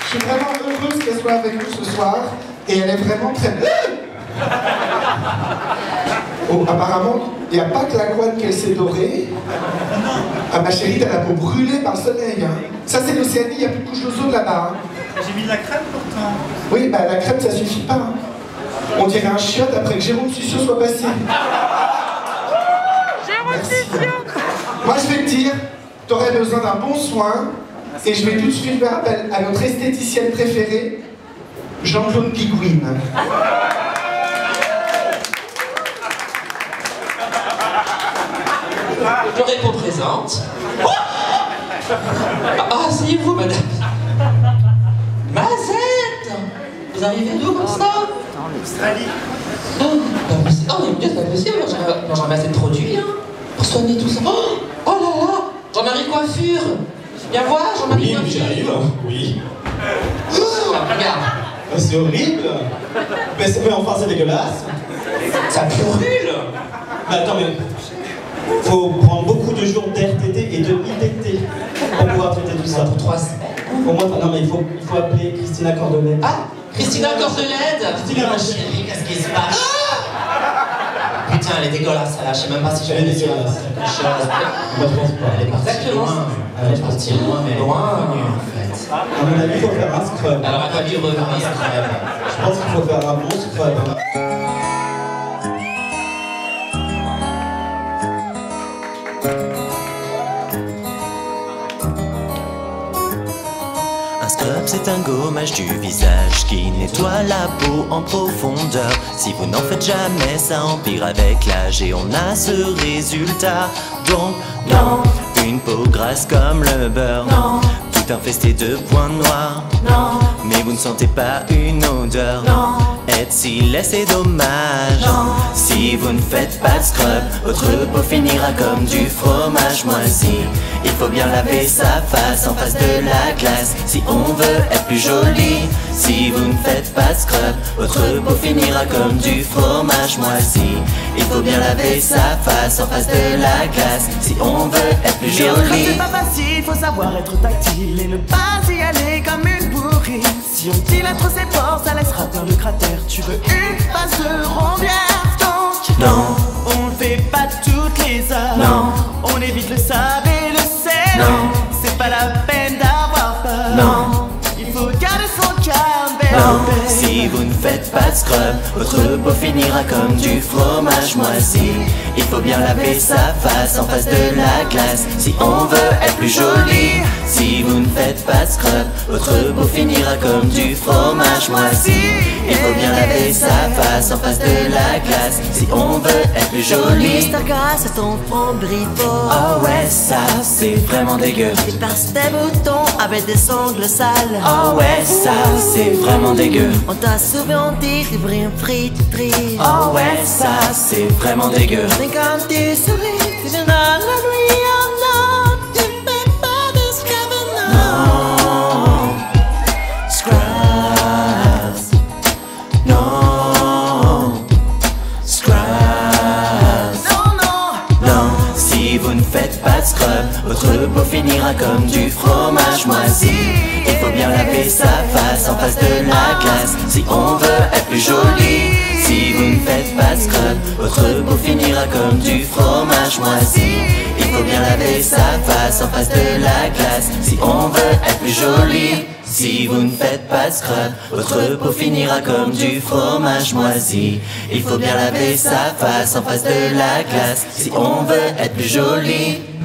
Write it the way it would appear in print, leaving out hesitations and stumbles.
Je suis vraiment heureuse qu'elle soit avec nous ce soir. Et elle est vraiment très... Oh, apparemment, il n'y a pas que la couenne qu'elle s'est dorée. Ah, ma chérie, t'as la peau brûlée par le soleil. Hein. Ça, c'est l'Océanie, il n'y a plus de couche d'ozone là-bas. Hein. J'ai mis de la crème pourtant. Oui, bah la crème, ça suffit pas. Hein. On dirait un chiotte après que Jérôme Sucio soit passé. Jérôme Sucio. Moi, je vais te dire, t'aurais besoin d'un bon soin. Et je vais tout de suite faire appel à notre esthéticienne préférée, Jean-Claude Pigouine. Je réponds présente. Oh asseyez-vous, madame. Mazette. Vous arrivez d'où comme ça? En Australie. Oh, mon Dieu, c'est pas possible. J'en jamais assez de produits, hein, pour soigner tout ça. Oh là là. Jean-Marie Coiffure. Viens voir, Jean-Marie Oui, Coiffure. j'arrive, oui. Regarde. C'est horrible. Mais enfin, c'est dégueulasse. Ça purule. Mais attends, mais... faut prendre beaucoup de jours d'RTT et de ITT pour pouvoir traiter tout ça. Pour 3 semaines. Au moins, non, mais il faut appeler Christina Cordelet. Ah, Christina Cordelède. Christina, ma chérie, qu'est-ce qui se passe? Putain, elle est dégueulasse, là. Je sais même pas si je vais Elle est laisser dégueulasse. quelque chose. Moi, je pense pas. Elle est partie loin. Elle est partie loin, mais loin, en fait. À mon avis, il faut faire un scrub. Alors, elle va dû revenir quand même. Je pense qu'il faut faire un bon scrub. Un scrub, c'est un gommage du visage qui nettoie la peau en profondeur. Si vous n'en faites jamais, ça empire avec l'âge et on a ce résultat. Donc, non, une peau grasse comme le beurre. Non, tout infesté de points noirs. Non, mais vous ne sentez pas une odeur. Non, être si laid, c'est dommage. Non, si vous ne faites pas de scrub, votre peau finira comme du fromage moisi. Il faut bien laver sa face en face de la glace si on veut être plus joli. Si vous ne faites pas de scrub, votre peau finira comme du fromage moisi. Il faut bien laver sa face en face de la glace si on veut être plus joli. C'est pas facile, faut savoir être tactile et ne pas y aller comme une bourrine. Si on dilate trop ses pores, ça laissera plein de cratères. Tu veux une phase de rondière, donc non, on le fait pas toutes les heures. Non, on évite le sable et le sel. Non, c'est pas la peine d'avoir peur. Non, il faut garder son calme, bébé. non, si vous ne faites pas de scrub, votre peau finira comme du fromage moisi. Il faut bien laver sa face en face de la glace si on veut être plus joli. Si vous ne faites pas de scrub, votre peau finira comme du fromage moisi. Il faut bien laver sa face en face de la glace si on veut être plus joli. Mister Grasse, ton front brille fort. Oh ouais, ça c'est vraiment dégueu. Dépasse tes boutons avec des ongles sales. Oh ouais, ça c'est vraiment dégueu. On t'a souvent dit, tu brilles frite, triste. Oh ouais, ça c'est vraiment dégueu. Mais quand tu souris, tu donnes à la nuit en or. Tu fais pas de scrub, non. Scrubs. Non. Scrubs. Non, si vous ne faites pas de scrub, votre peau finira comme du fromage moisi. Il faut bien laver sa face en face de la glace si on veut être plus joli. Si vous ne faites pas de scrub, votre peau finira comme du fromage moisi. Il faut bien laver sa face en face de la glace si on veut être plus joli. Si vous ne faites pas de scrub, votre peau finira comme du fromage moisi. Il faut bien laver sa face en face de la glace si on veut être plus joli.